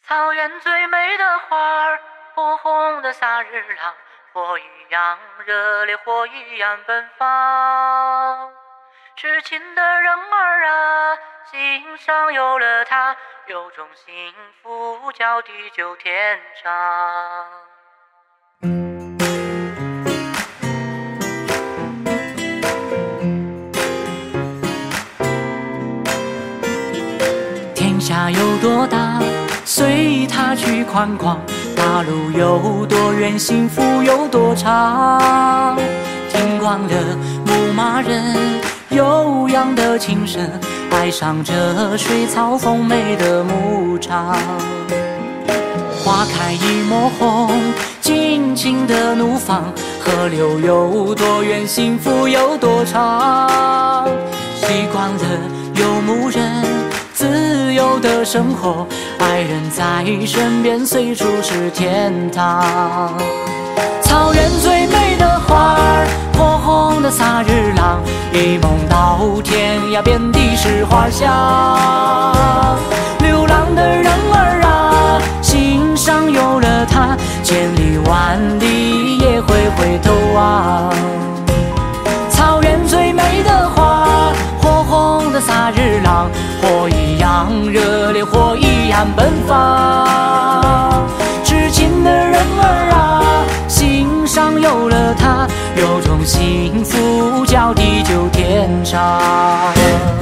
草原最美的花儿，火红的萨日朗，火一样热烈，火一样奔放。痴情的人儿啊，心上有了他，有种幸福叫地久天长。天下有多大，随他去宽广；大路有多远，幸福有多长。听惯了牧马人悠扬的琴声，爱上这水草丰美的牧场。花开一抹红，尽情的怒放。河流有多远，幸福有多长。习惯了游牧人自由的生活，爱人在身边，随处是天堂。草原最美的花儿，火红的萨日朗，一梦到天涯，遍地是花香。流浪的人儿啊，心上有了他，千里万里也会回头望。草原最美的花，火红的萨日朗，火一样热烈，火一样奔放。痴情的人儿啊，心上有了他，有种幸福叫地久天长。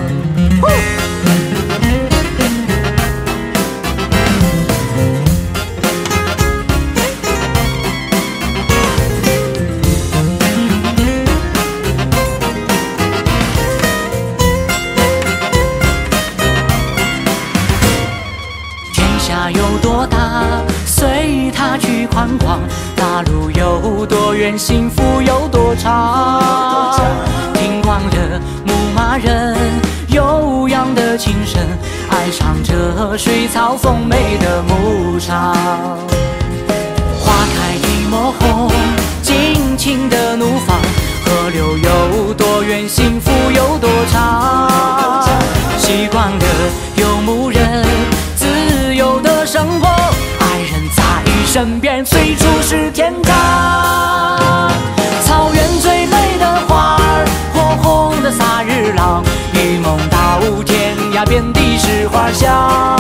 有多大，随他去宽广；大路有多远，幸福有多长。听惯了牧马人悠扬的琴声，爱上这水草丰美的牧场。花开一抹红，尽情的怒放。河流有多远，幸福有多长。习惯了游牧人自由的生活，爱人在身边，随处是天堂。草原最美的花儿，火红的萨日朗，一梦到天涯，遍地是花香。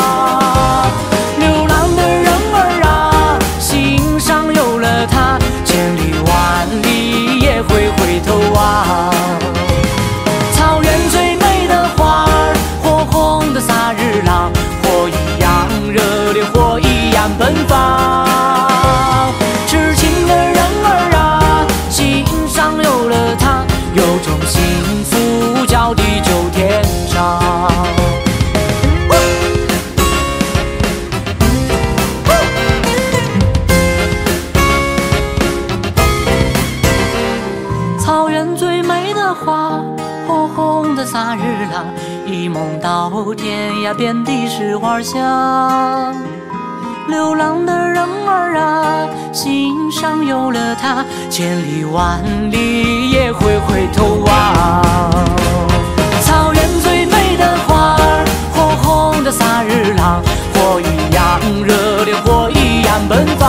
流浪的人儿啊，心上有了他，千里万里也会回头望。草原最美的花儿，火红的萨日朗，火一样热烈，火一样奔放。痴情的人儿啊，心上有了他，有种幸福叫地久天长。草原最美的花，火红的萨日朗，一梦到天涯，遍地是花香。流浪的人儿啊，心上有了他，千里万里也会回头望。草原最美的花儿，火红的萨日朗，火一样热烈，火一样奔放。